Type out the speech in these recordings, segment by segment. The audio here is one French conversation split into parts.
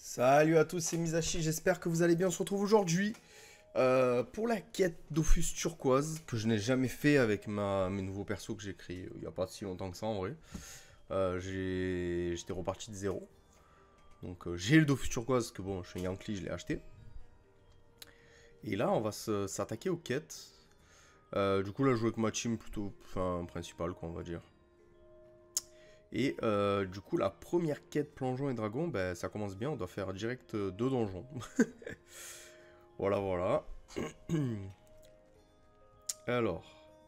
Salut à tous, c'est Misashi, j'espère que vous allez bien. On se retrouve aujourd'hui pour la quête Dofus turquoise que je n'ai jamais fait avec mes nouveaux persos que j'ai créés il n'y a pas si longtemps que ça en vrai. J'étais reparti de zéro. Donc j'ai le Dofus turquoise que bon, je suis Yankee, je l'ai acheté. Et là, on va s'attaquer aux quêtes. Du coup, là, je joue avec ma team plutôt principale, quoi, on va dire. Et du coup, la première quête plongeon et dragon, ben, ça commence bien. On doit faire direct deux donjons. Voilà, voilà. Alors.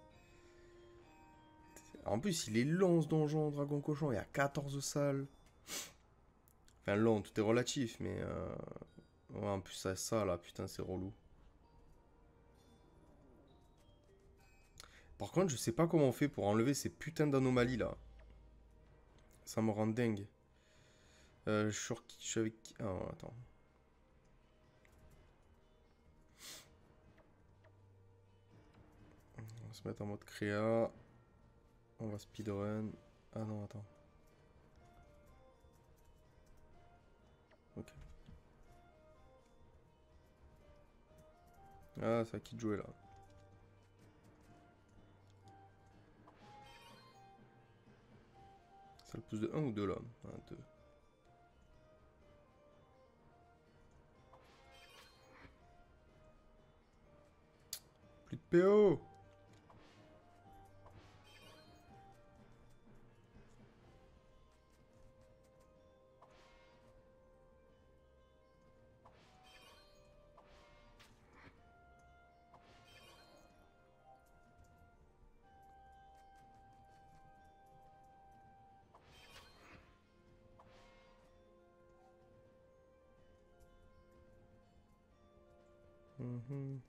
En plus, il est long ce donjon, dragon cochon. Il y a 14 salles. Enfin, long, tout est relatif, mais. Ouais, en plus, ça là, putain, c'est relou. Par contre, je sais pas comment on fait pour enlever ces putains d'anomalies là. Ça me rend dingue. Je suis avec qui? Ah, attends. On va se mettre en mode créa. On va speedrun. Ah non, attends. Ok. Ah, c'est à qui de jouer là. Ça le pousse de 1 ou 2 là? 1, 2. Plus de PO! Mhm.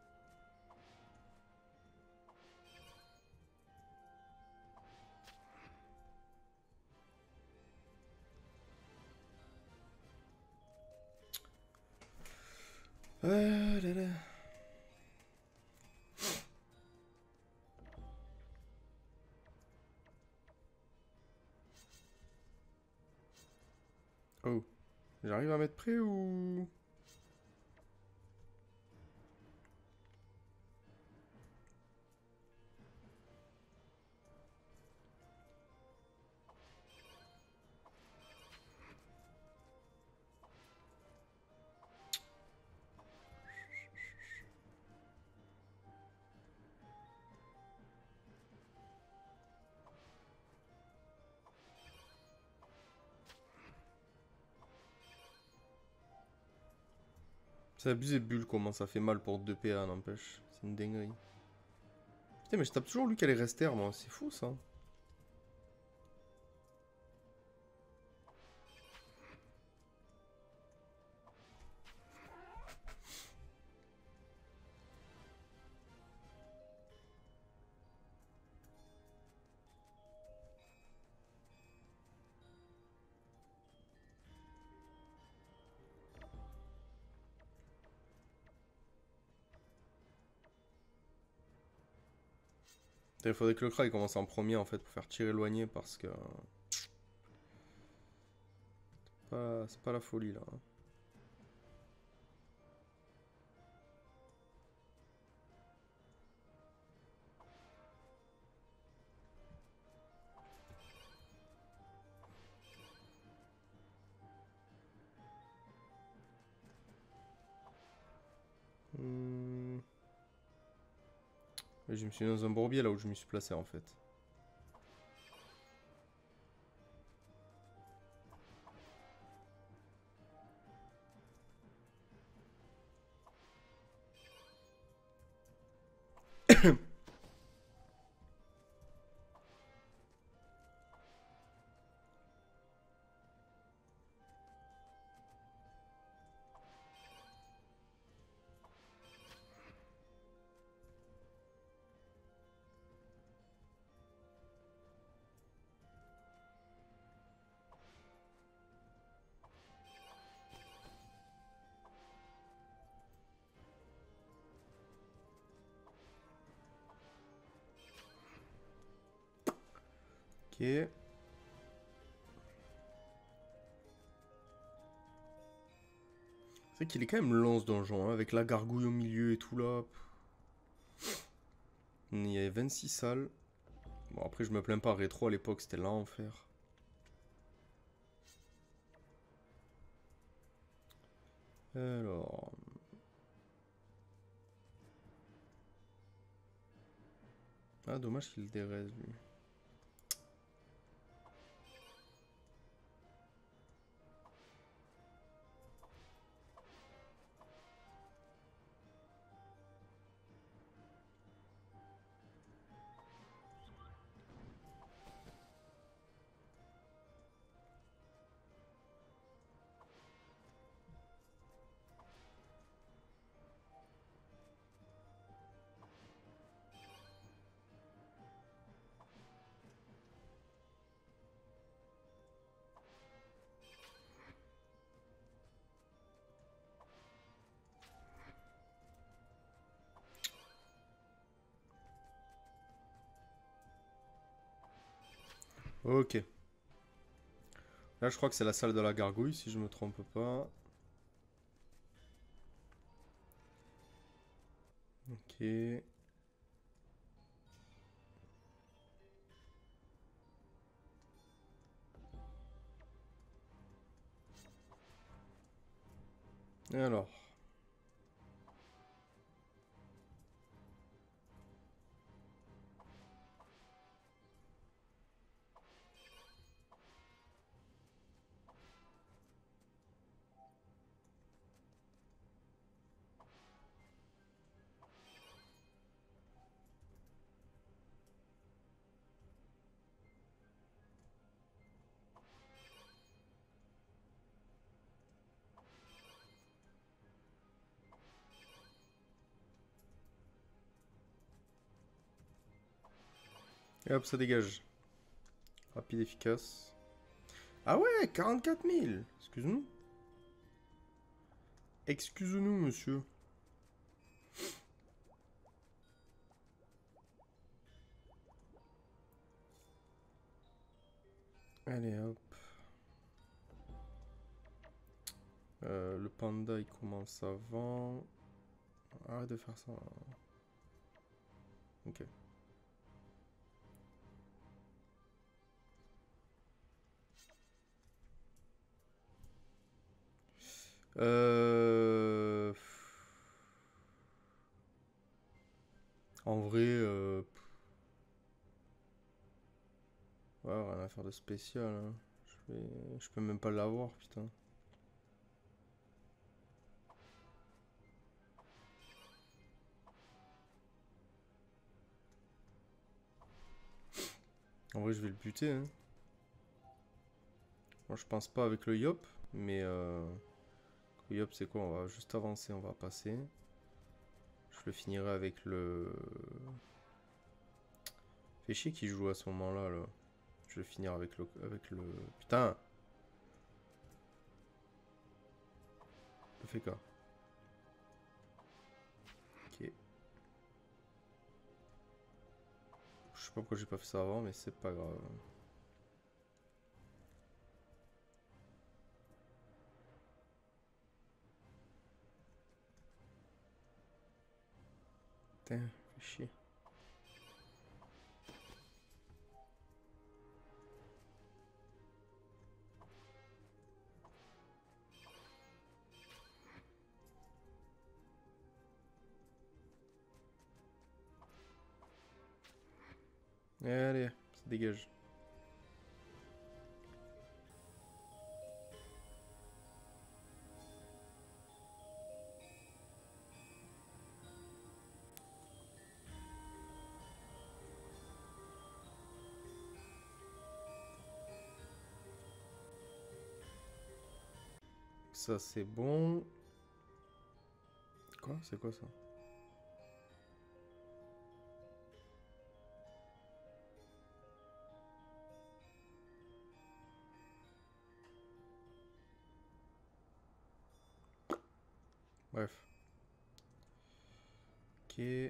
Là, là. Oh, j'arrive à mettre prêt ou... C'est abusé bulle comment ça fait mal pour 2 PA n'empêche. C'est une dinguerie. Putain mais je tape toujours lui qui a les resters moi, c'est fou ça. Il faudrait que le Kra il commence en premier en fait pour faire tir éloigné parce que... C'est pas la folie là. Hmm. Je me suis mis dans un bourbier là où je me suis placé en fait. Ok. C'est vrai qu'il est quand même long ce donjon, hein, avec la gargouille au milieu et tout là. Il y avait 26 salles. Bon, après, je me plains pas, rétro à l'époque, c'était l'enfer. Alors. Ah, dommage qu'il dérèse lui. Ok. Là, je crois que c'est la salle de la gargouille, si je me trompe pas. Ok. Et alors. Et hop, ça dégage. Rapide, efficace. Ah ouais, 44 000. Excuse-nous. Excuse-nous, monsieur. Allez, hop. Le panda, il commence avant. Arrête de faire ça. Ok. Euh... En vrai, ouais, rien à faire de spécial, hein. Je peux même pas l'avoir, putain. En vrai, je vais le buter, hein. Moi, je pense pas avec le Yop, mais le Yop, c'est quoi? On va juste avancer, on va passer. Je le finirai avec le... Fait chier qui joue à ce moment-là, là. Je vais finir avec le... Putain! Le fait quoi? Ok. Je sais pas pourquoi j'ai pas fait ça avant, mais c'est pas grave. Putain, fait chier. Allez, ça dégage. Ça, c'est bon. Quoi? C'est quoi ça? Bref. Ok.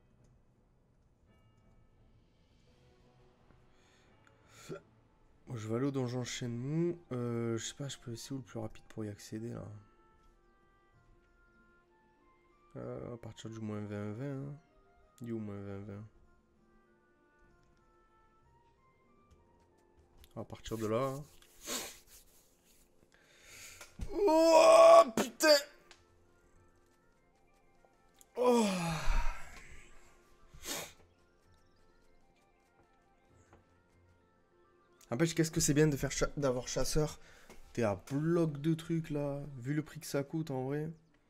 Bon, je vais aller au donjon Shenmue. Je sais pas, je peux essayer où le plus rapide pour y accéder là. À partir du moins 20-20. Hein. Du moins 20-20. À partir de là. Oh putain. Oh. N'empêche, qu'est-ce que c'est bien de faire d'avoir chasseur. T'es à bloc de trucs là. Vu le prix que ça coûte en vrai.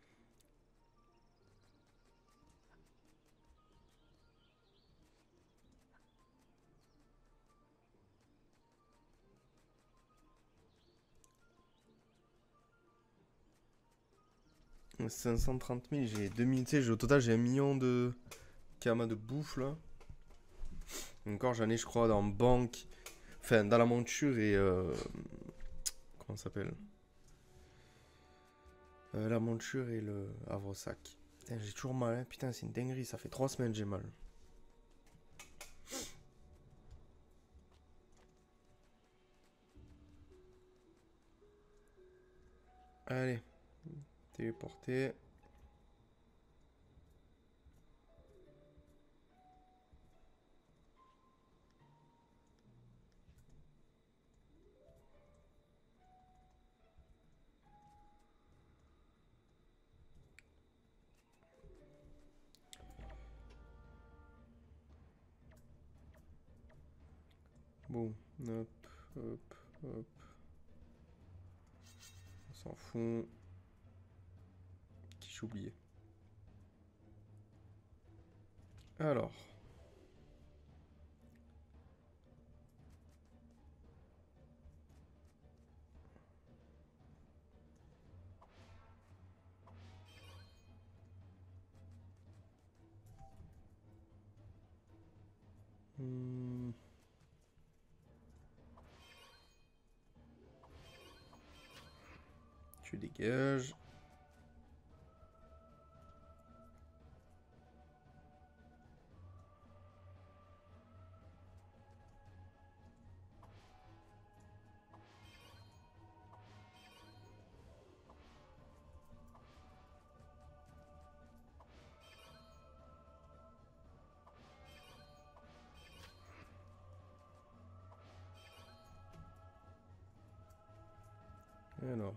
« 530 000, j'ai 2000, tu sais, au total j'ai 1 million de kamas de bouffe là. Encore j'en ai je crois dans banque, enfin dans la monture et comment ça s'appelle, la monture et le havre-sac. Putain, j'ai toujours mal, hein. Putain c'est une dinguerie, ça fait 3 semaines j'ai mal. Allez, téléporter. Bon, hop, hop, hop. On s'en fout. Qui j'ai oublié. Alors. Tu dégages. Alors.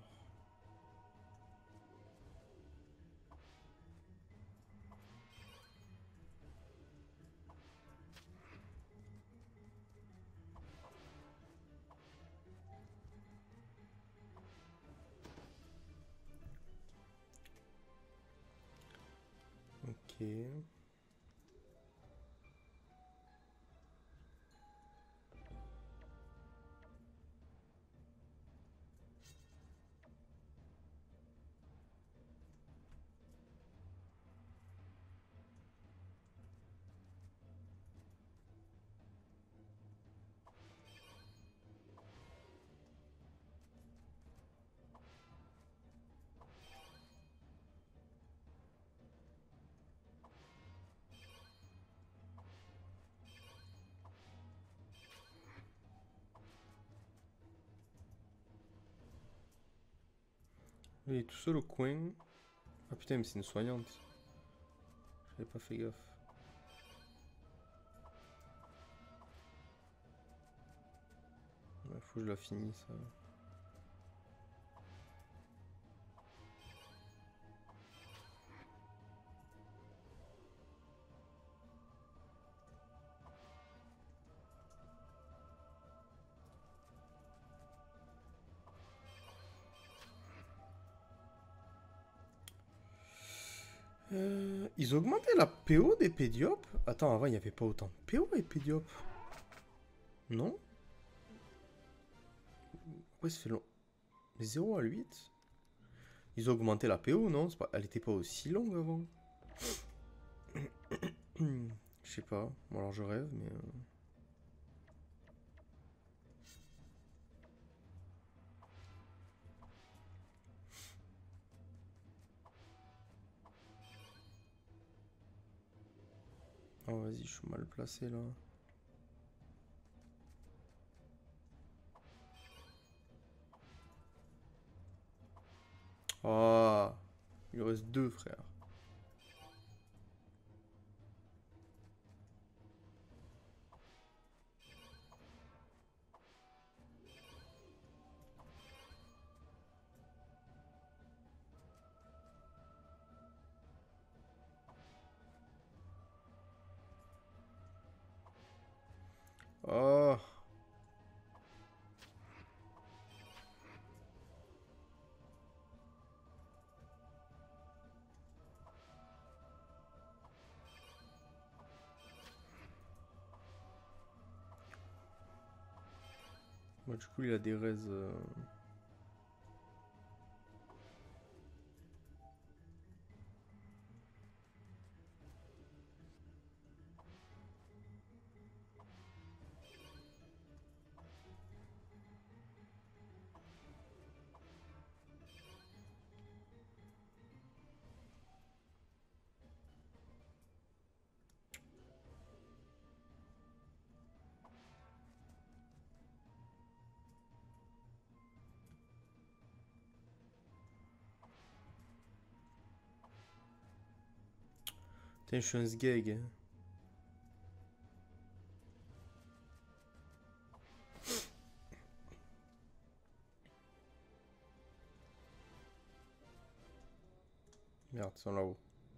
Ok. Il est tout seul au coin. Ah putain, mais c'est une soignante. J'avais pas fait gaffe. Ouais, faut que je la finisse. Ça. Ils augmentaient la PO des pédiopes. Attends, avant il n'y avait pas autant de PO et pédiopes. Non? Ouais, ça fait long. Mais 0 à 8. Ils ont augmenté la PO, non? Elle était pas aussi longue avant. Je sais pas. Bon, alors je rêve, mais. Oh, vas-y, je suis mal placé là. Oh, il reste 2, frère. Oh. Bah, du coup, il a des raises. Putain, je suis un sgeg. Hein. Merde, ils sont là-haut.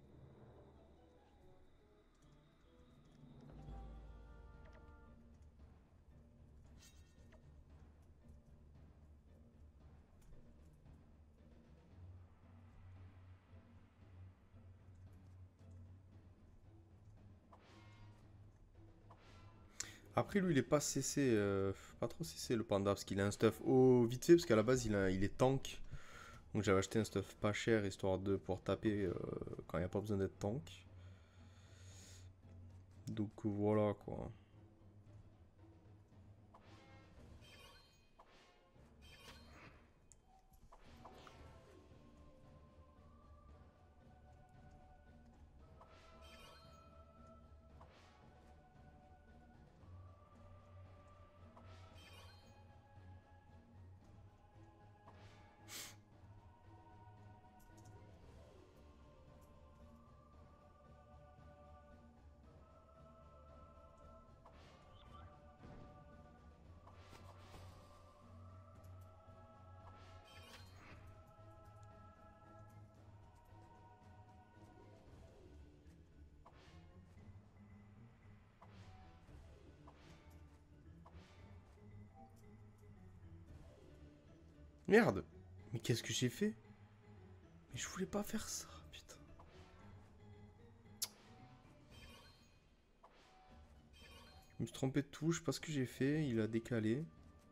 Après, lui, il est pas CC. Pas trop CC le panda parce qu'il a un stuff vite fait. Parce qu'à la base, il est tank. Donc j'avais acheté un stuff pas cher histoire de pouvoir taper quand il n'y a pas besoin d'être tank. Donc voilà quoi. Merde. Mais qu'est-ce que j'ai fait? Mais je voulais pas faire ça, putain. Je me suis trompé de touche, je sais pas ce que j'ai fait, il a décalé.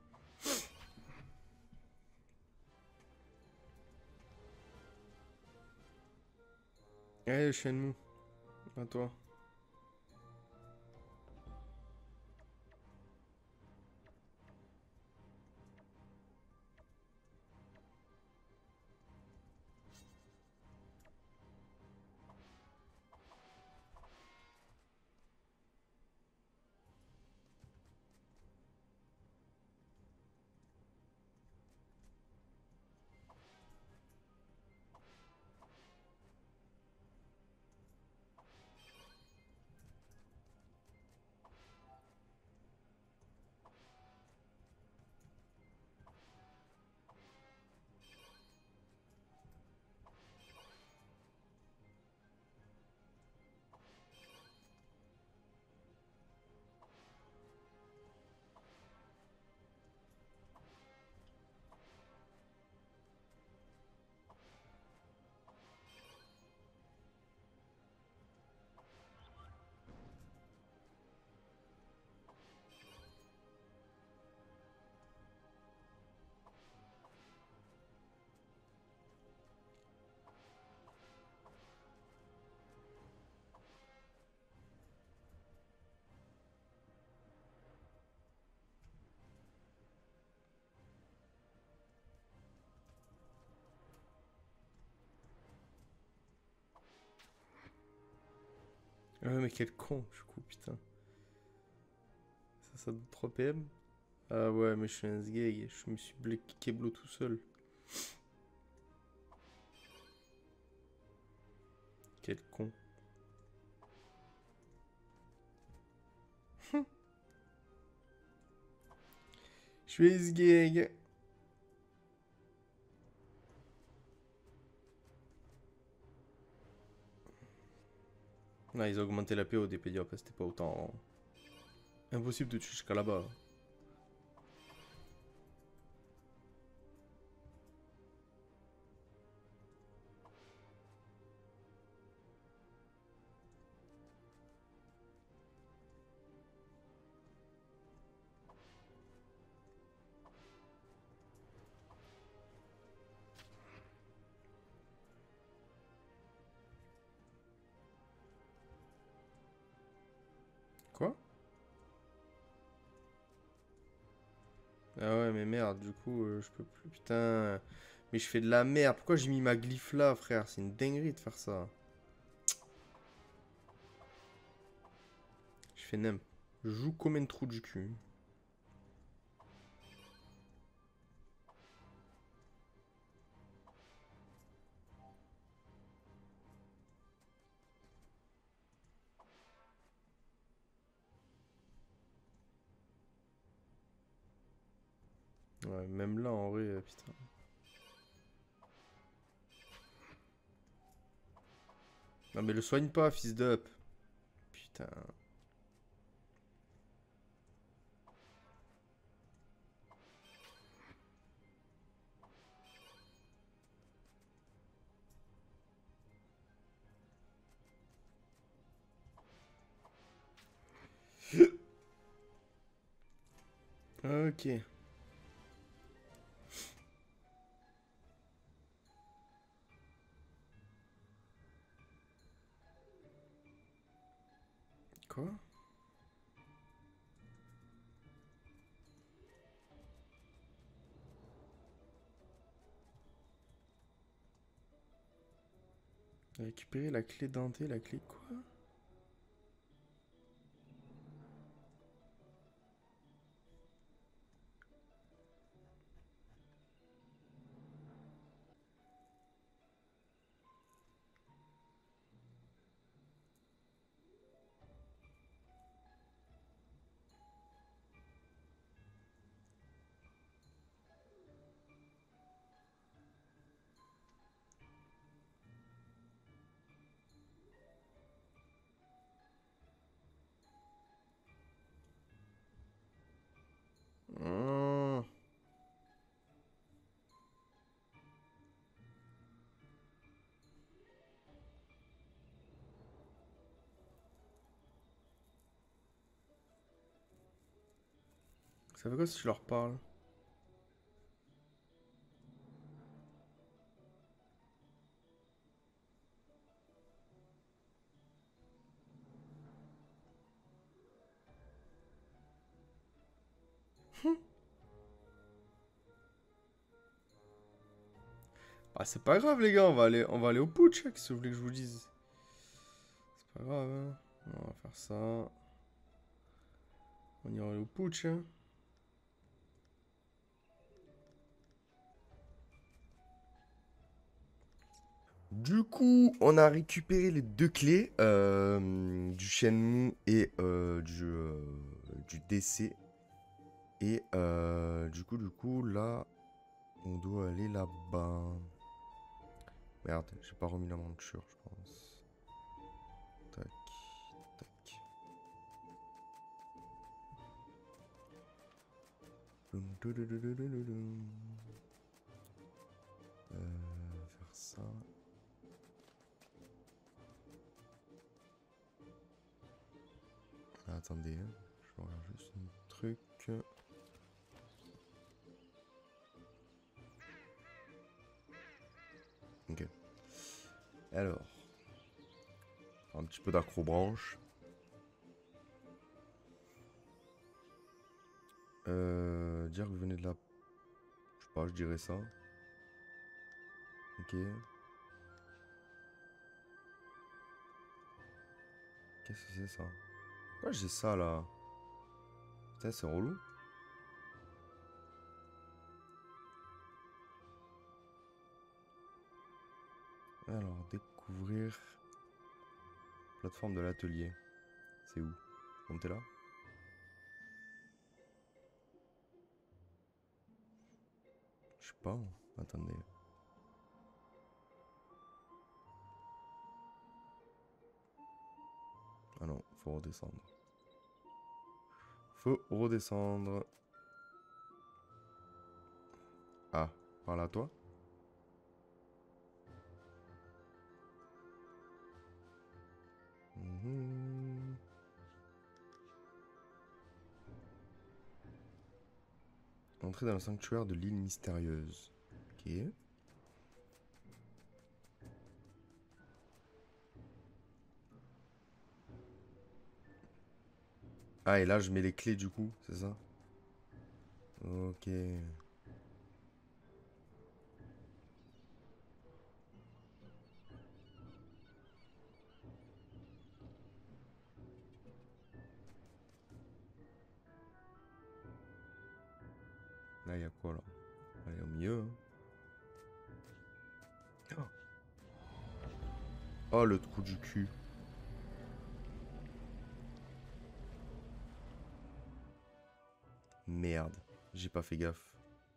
Allez, Shenmue, à toi. Ah ouais, mais quel con, du coup, putain. Ça doit 3 PM. Ah ouais, mais je suis un sgeg, je me suis keblo tout seul. Quel con. Je suis sgeg. Ah, ils ont augmenté la PO des Pédiop, c'était pas autant. Impossible de tuer jusqu'à là-bas. Quoi? Ah ouais, mais merde, du coup, je peux plus. Putain. Mais je fais de la merde. Pourquoi j'ai mis ma glyphe là, frère? C'est une dinguerie de faire ça. Je fais nem. Je joue comme un trou du cul. Ouais, même là, en vrai, putain. Non, mais le soigne pas, fils d'up. Putain. Ok. Quoi? Récupérer la clé dentée, la clé quoi? Hmm. Ça fait quoi si je leur parle? Ah, c'est pas grave, les gars, on va aller au putsch, hein, qu'est-ce que vous voulez que je vous dise? C'est pas grave, hein. On va faire ça. On ira au putsch, hein. Du coup, on a récupéré les deux clés du Shenmue et du DC. Et du coup, là, on doit aller là-bas. Merde, j'ai pas remis la monture, je pense. Tac, tac. Faire ça. Ah, attendez, hein. Je regarde juste un truc. Ok. Alors, un petit peu d'acrobranche. Dire que vous venez de la... Je sais pas, je dirais ça. Ok. Qu'est-ce que c'est ça? Pourquoi j'ai ça là? Putain, c'est relou. Alors, découvrir plateforme de l'atelier. C'est où? Montez là? Je sais pas. Attendez. Ah non, faut redescendre. Faut redescendre. Ah, par là, toi. Mhm. Entrer dans le sanctuaire de l'île mystérieuse. Ok. Ah, et là, je mets les clés du coup, c'est ça? Ok. Là, il y a quoi là? Allez, au milieu. Hein. Oh, le trou du cul. Merde, j'ai pas fait gaffe.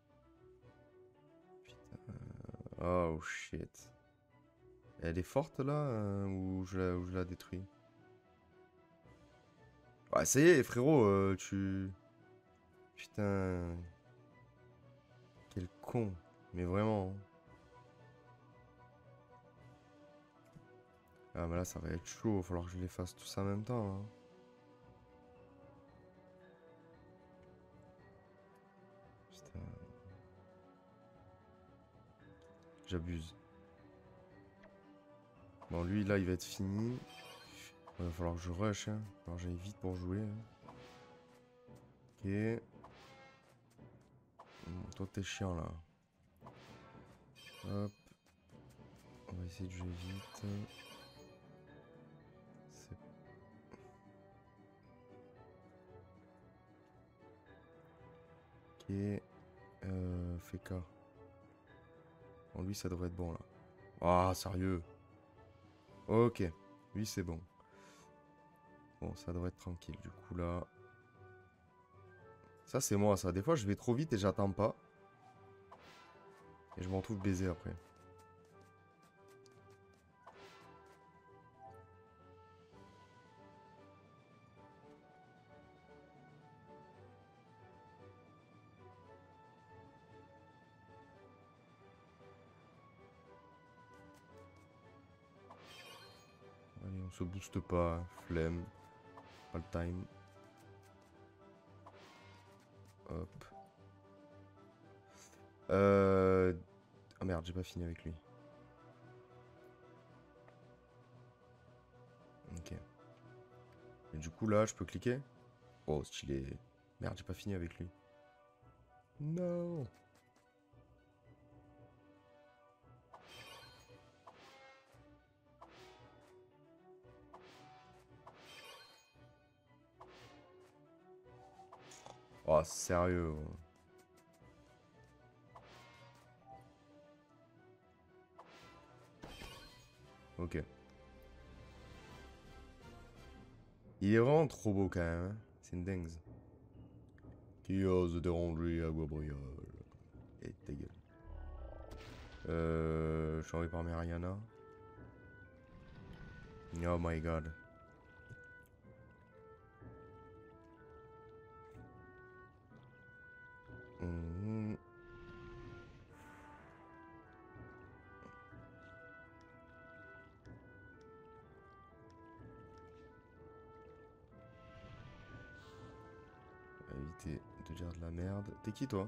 Putain. Oh shit. Elle est forte là ou je la détruis? Ouais, ça y est, frérot, tu. Putain. Quel con. Mais vraiment. Hein. Ah, mais là, ça va être chaud. Il va falloir que je les fasse tous en même temps. Hein. Putain. J'abuse. Bon, lui, là, il va être fini. Il va falloir que je rush. Hein. Alors, j'aille vite pour jouer. Hein. Ok. Toi, t'es chiant là. Hop. On va essayer de jouer vite. C'est... Ok. Feka. Bon, lui, ça devrait être bon là. Ah, sérieux. Ok. Lui, c'est bon. Bon, ça devrait être tranquille. Du coup, là. Ça, c'est moi, ça. Des fois, je vais trop vite et j'attends pas. Et je m'en trouve baisé après. Allez, on se booste pas. Hein. Flemme. Pas le time. Hop. Ah merde, j'ai pas fini avec lui. Ok. Et du coup, là, je peux cliquer? Oh, stylé. Merde, j'ai pas fini avec lui. Non. Oh, sérieux. Ok. Il est vraiment trop beau quand même. Hein. C'est une dingue. Qui ose déranger à Guabriol. Et ta gueule. Je suis envoyé par Mariana. Oh my god. Mhm. Éviter de dire de la merde. T'es qui toi?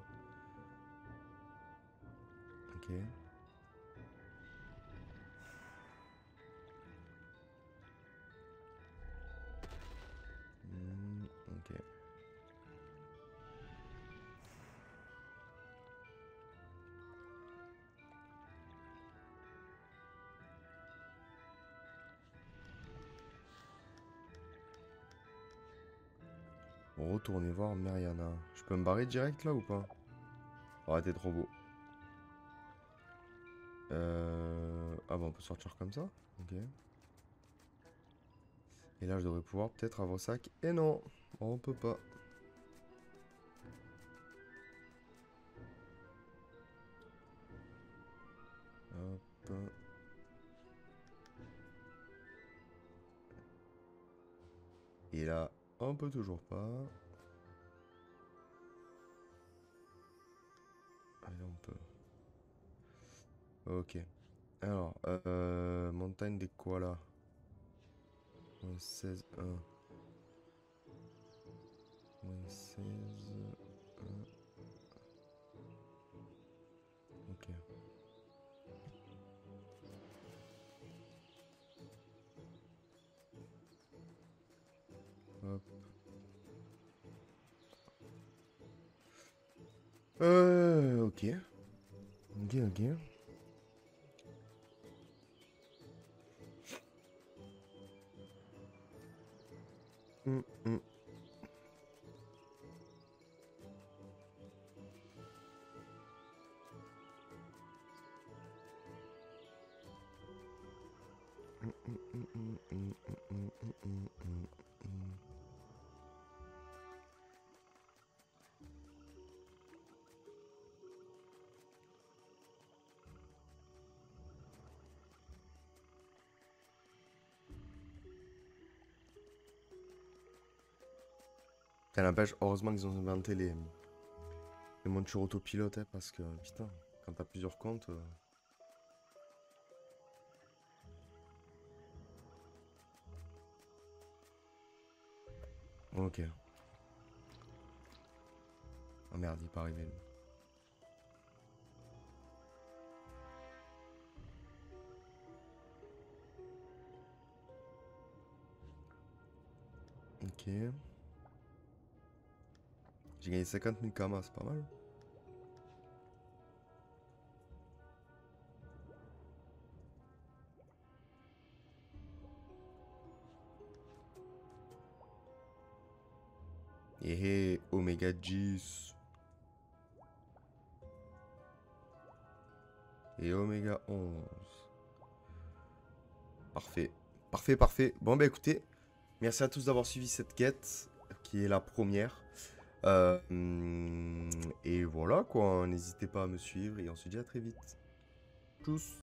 Ok. Ok. Retournez voir Mariana. Je peux me barrer direct là ou pas? Oh, t'es trop beau. Ah bon, on peut sortir comme ça? Ok. Et là, je devrais pouvoir peut-être avoir sac. Et non, on peut pas. Hop. Et là, on peut toujours pas. Ok. Alors, montagne des koalas. 16, 1. 16, 1. Ok. Hop. Ok. Ok, ok. Hum, hum. Ça n'empêche, heureusement qu'ils ont inventé les montures autopilote, hein, parce que, putain, quand t'as plusieurs comptes... Ok. Ah merde, il est pas arrivé, lui. Ok. J'ai gagné 50 000 kamas, c'est pas mal. Et Oméga 10. Et Oméga 11. Parfait. Parfait, parfait. Bon, bah écoutez, merci à tous d'avoir suivi cette quête, qui est la première. Et voilà, quoi. N'hésitez pas à me suivre et on se dit à très vite. Tchuss.